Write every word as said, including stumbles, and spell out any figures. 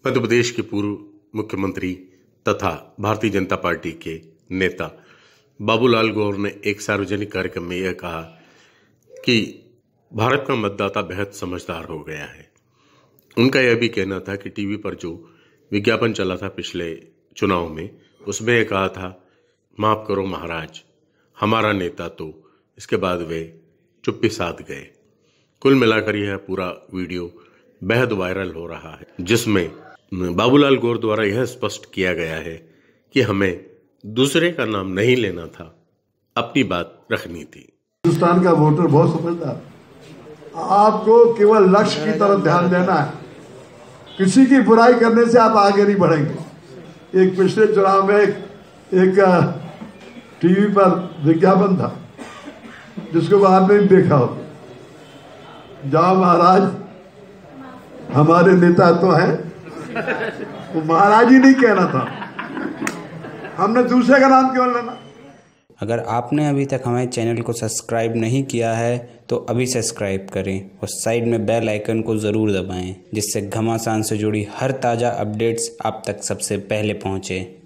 मध्य प्रदेश के पूर्व मुख्यमंत्री तथा भारतीय जनता पार्टी के नेता बाबूलाल गौर ने एक सार्वजनिक कार्यक्रम में यह कहा कि भारत का मतदाता बेहद समझदार हो गया है। उनका यह भी कहना था कि टीवी पर जो विज्ञापन चला था पिछले चुनाव में, उसमें यह कहा था, माफ करो महाराज, हमारा नेता, तो इसके बाद वे चुप्पी साध गए। कुल मिलाकर यह पूरा वीडियो बेहद वायरल हो रहा है, जिसमें बाबूलाल गौर द्वारा यह स्पष्ट किया गया है कि हमें दूसरे का नाम नहीं लेना था, अपनी बात रखनी थी। हिंदुस्तान का वोटर बहुत समझदार, आपको केवल लक्ष्य की तरफ ध्यान देना है, किसी की बुराई करने से आप आगे नहीं बढ़ेंगे। एक पिछले चुनाव में एक, एक टीवी पर विज्ञापन था जिसको आपने देखा हो, जाओ महाराज, हमारे नेता तो हैं, वो महाराज ही नहीं कहना था, हमने दूसरे का नाम क्यों लेना। अगर आपने अभी तक हमारे चैनल को सब्सक्राइब नहीं किया है तो अभी सब्सक्राइब करें और साइड में बेल आइकन को ज़रूर दबाएं, जिससे घमासान से जुड़ी हर ताज़ा अपडेट्स आप तक सबसे पहले पहुंचे।